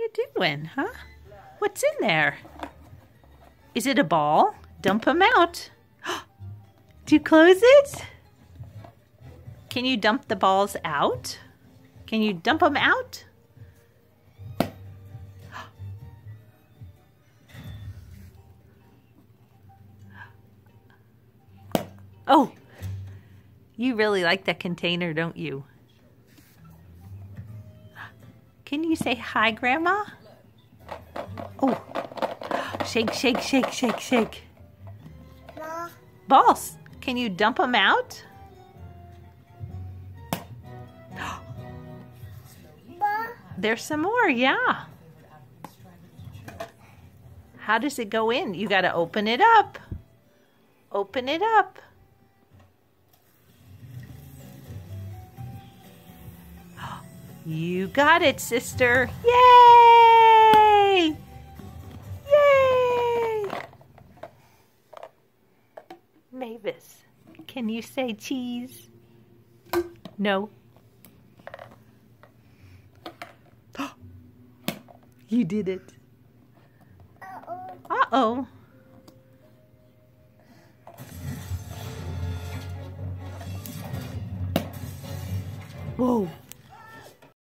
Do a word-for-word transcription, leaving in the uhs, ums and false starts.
you doing, huh? What's in there? Is it a ball? Dump him out. Do you close it? Can you dump the balls out? Can you dump them out? Oh, you really like that container, don't you? Can you say hi, Grandma? Oh, shake, shake, shake, shake, shake. Ma. Balls, can you dump them out? Ma. There's some more, yeah. How does it go in? You got to open it up. Open it up. You got it, sister. Yay! Yay! Mavis, can you say cheese? No. You did it. Uh-oh. Uh-oh. Whoa.